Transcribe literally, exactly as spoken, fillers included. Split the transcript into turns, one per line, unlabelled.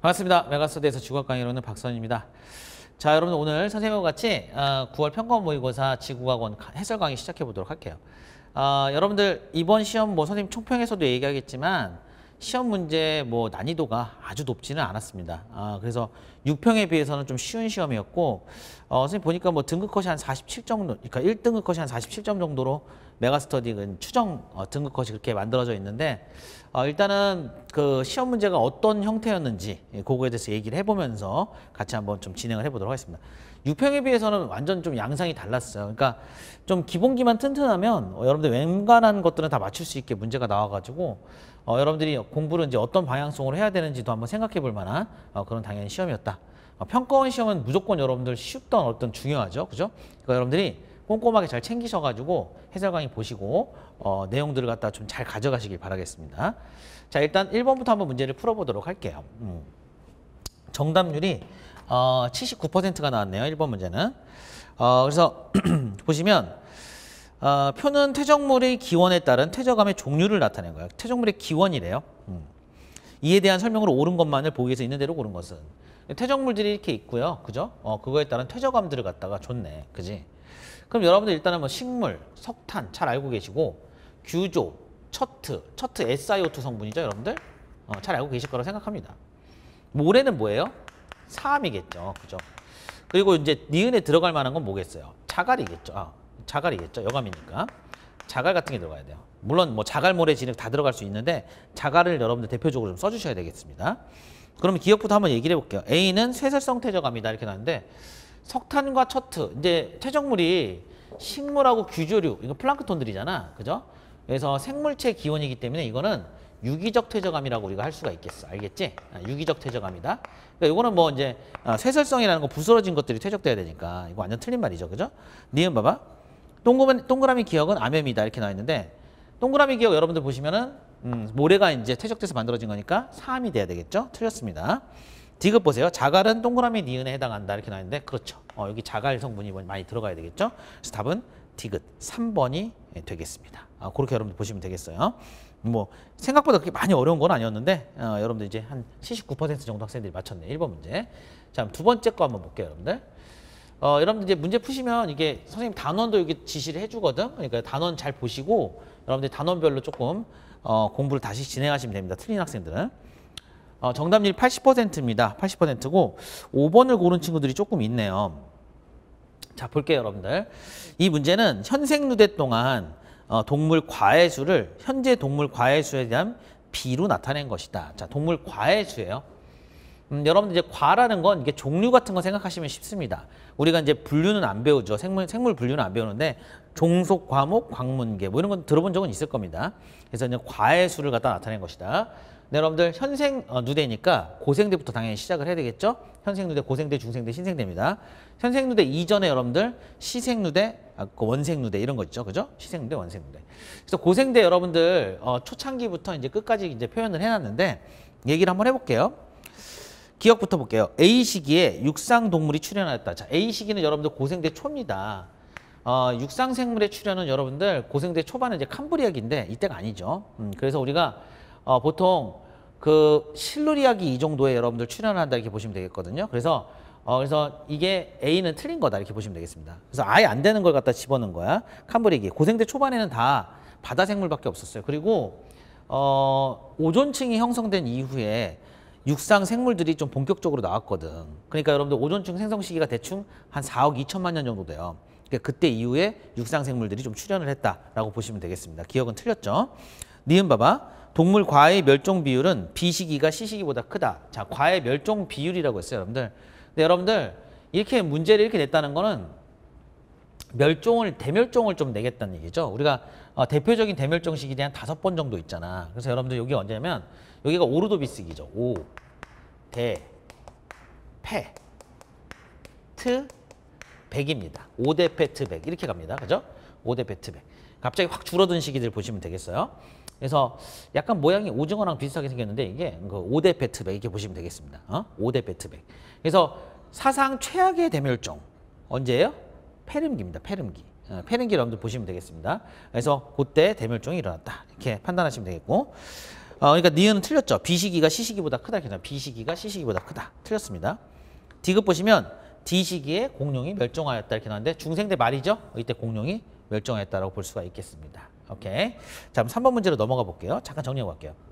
반갑습니다. 메가스터디에서 지구과학 강의로는 박선입니다. 자, 여러분 오늘 선생님과 같이 구월 평가원 모의고사 지구과학원 해설 강의 시작해 보도록 할게요. 어, 여러분들 이번 시험 뭐 선생님 총평에서도 얘기하겠지만 시험 문제 뭐 난이도가 아주 높지는 않았습니다. 아, 그래서 육 평에 비해서는 좀 쉬운 시험이었고 어, 선생님 보니까 뭐 등급 컷이 한 사십칠 점 정도, 그러니까 일 등급 컷이 한 사십칠 점 정도로 메가스터디 추정 어, 등급 컷이 그렇게 만들어져 있는데 어, 일단은 그 시험 문제가 어떤 형태였는지 예, 그거에 대해서 얘기를 해보면서 같이 한번 좀 진행을 해보도록 하겠습니다. 육 평에 비해서는 완전 좀 양상이 달랐어요. 그러니까 좀 기본기만 튼튼하면 어, 여러분들 웬간한 것들은 다 맞출 수 있게 문제가 나와가지고 어, 여러분들이 공부를 이제 어떤 방향성으로 해야 되는지도 한번 생각해 볼 만한 어, 그런 당연히 시험이었다. 어, 평가원 시험은 무조건 여러분들 쉽던 어떤 중요하죠. 그죠? 그러니까 여러분들이 꼼꼼하게 잘 챙기셔가지고 해설 강의 보시고 어, 내용들을 갖다 좀 잘 가져가시길 바라겠습니다. 자, 일단 일 번부터 한번 문제를 풀어보도록 할게요. 음. 정답률이 어, 칠십구 퍼센트가 나왔네요. 일 번 문제는. 어, 그래서 보시면 어, 표는 퇴적물의 기원에 따른 퇴적암의 종류를 나타낸 거예요. 퇴적물의 기원이래요. 음. 이에 대한 설명을 옳은 것만을 보기 위해서 있는 대로 고른 것은. 퇴적물들이 이렇게 있고요. 그죠? 어, 그거에 따른 퇴적암들을 갖다가 줬네. 그지? 그럼 여러분들 일단은 뭐 식물, 석탄 잘 알고 계시고 규조, 처트, 처트 에스 아이 오 투 성분이죠. 여러분들? 어, 잘 알고 계실 거라고 생각합니다. 모래는 뭐예요? 사암이겠죠. 그죠? 그리고 이제 니은에 들어갈 만한 건 뭐겠어요? 자갈이겠죠. 아, 자갈이겠죠. 여감이니까. 자갈 같은 게 들어가야 돼요. 물론 뭐 자갈, 모래, 진흙 다 들어갈 수 있는데 자갈을 여러분들 대표적으로 좀 써주셔야 되겠습니다. 그러면 기억부터 한번 얘기를 해볼게요. A는 쇠설성 퇴적암이다 이렇게 나왔는데 석탄과 처트, 이제 퇴적물이 식물하고 규조류, 이거 플랑크톤들이잖아. 그죠? 그래서 생물체 기원이기 때문에 이거는 유기적 퇴적암이라고 우리가 할 수가 있겠어. 알겠지? 아, 유기적 퇴적암이다. 그러니까 이거는 뭐 이제 아, 쇠설성이라는 거 부스러진 것들이 퇴적돼야 되니까 이거 완전 틀린 말이죠. 그죠? 니은 봐봐. 동그라미, 동그라미 기억은 암염이다 이렇게 나와 있는데 동그라미 기억 여러분들 보시면은 음, 모래가 이제 퇴적돼서 만들어진 거니까 사암이 돼야 되겠죠? 틀렸습니다. 디귿 보세요. 자갈은 동그라미 니은에 해당한다 이렇게 나와 있는데 그렇죠. 어, 여기 자갈 성분이 많이 들어가야 되겠죠? 그래서 답은 디귿 삼 번이 되겠습니다. 아, 그렇게 여러분들 보시면 되겠어요. 뭐 생각보다 그렇게 많이 어려운 건 아니었는데 어, 여러분들 이제 한 칠십구 퍼센트 정도 학생들이 맞췄네. 일 번 문제. 자, 두 번째 거 한번 볼게요, 여러분들. 어, 여러분들 이제 문제 푸시면 이게 선생님 단원도 여기 지시를 해주거든. 그러니까 단원 잘 보시고 여러분들 단원별로 조금 어, 공부를 다시 진행하시면 됩니다. 틀린 학생들은. 어, 정답률이 팔십 퍼센트입니다. 팔십 퍼센트고 오 번을 고른 친구들이 조금 있네요. 자, 볼게요, 여러분들. 이 문제는 현생누대 동안 어, 동물 과해수를 현재 동물 과해수에 대한 비로 나타낸 것이다. 자, 동물 과해수예요. 음, 여러분들 이제 과라는 건 이게 종류 같은 거 생각하시면 쉽습니다. 우리가 이제 분류는 안 배우죠. 생물 생물 분류는 안 배우는데 종속, 과목, 광문계 뭐 이런 건 들어본 적은 있을 겁니다. 그래서 이제 과해수를 갖다 나타낸 것이다. 네, 여러분들 현생 어, 누대니까 고생대부터 당연히 시작을 해야 되겠죠. 현생누대, 고생대, 중생대, 신생대입니다. 현생누대 이전에 여러분들 시생누대, 아, 그 원생누대 이런 거 있죠, 그죠? 시생누대, 원생누대. 그래서 고생대 여러분들 어, 초창기부터 이제 끝까지 이제 표현을 해놨는데 얘기를 한번 해볼게요. 기억부터 볼게요. A 시기에 육상 동물이 출현하였다. 자, A 시기는 여러분들 고생대 초입니다. 어, 육상 생물의 출현은 여러분들 고생대 초반은 이제 캄브리아기인데 이때가 아니죠. 음, 그래서 우리가 어, 보통 그 실루리아기 이 정도에 여러분들 출현한다 이렇게 보시면 되겠거든요. 그래서 어, 그래서 이게 A는 틀린 거다 이렇게 보시면 되겠습니다. 그래서 아예 안 되는 걸 갖다 집어넣은 거야. 캄브리아기. 고생대 초반에는 다 바다 생물밖에 없었어요. 그리고 어, 오존층이 형성된 이후에 육상 생물들이 좀 본격적으로 나왔거든. 그러니까 여러분들 오존층 생성 시기가 대충 한 사억 이천만 년 정도 돼요. 그러니까 그때 이후에 육상 생물들이 좀 출현을 했다라고 보시면 되겠습니다. 기억은 틀렸죠? 니은 봐봐. 동물 과해 멸종 비율은 B 시기가 C 시기보다 크다. 자, 과해 멸종 비율이라고 했어요, 여러분들. 근데 여러분들 이렇게 문제를 이렇게 냈다는 거는 멸종을 대멸종을 좀 내겠다는 얘기죠. 우리가 어, 대표적인 대멸종 시기들이 한 다섯 번 정도 있잖아. 그래서 여러분들 여기 언제냐면 여기가 오르도비스기죠. 오, 대, 패, 트, 백입니다. 오 대 패, 트, 백 이렇게 갑니다. 그죠? 오 대 패, 트, 백. 갑자기 확 줄어든 시기들 보시면 되겠어요. 그래서 약간 모양이 오징어랑 비슷하게 생겼는데 이게 그 오 대 패, 트, 백 이렇게 보시면 되겠습니다. 어? 오 대 패, 트, 백. 그래서 사상 최악의 대멸종 언제예요? 페름기입니다. 페름기. 어, 페름기 여러분들 보시면 되겠습니다. 그래서 그때 대멸종이 일어났다. 이렇게 판단하시면 되겠고 어, 그러니까 니은은 틀렸죠. B시기가 C시기보다 크다. 이렇게 나와요. B시기가 C시기보다 크다. 틀렸습니다. D급 보시면 D시기에 공룡이 멸종하였다 이렇게 나왔는데 중생대 말이죠. 이때 공룡이 멸종하였다라고 볼 수가 있겠습니다. 오케이. 자, 그럼 삼 번 문제로 넘어가 볼게요. 잠깐 정리하고 갈게요.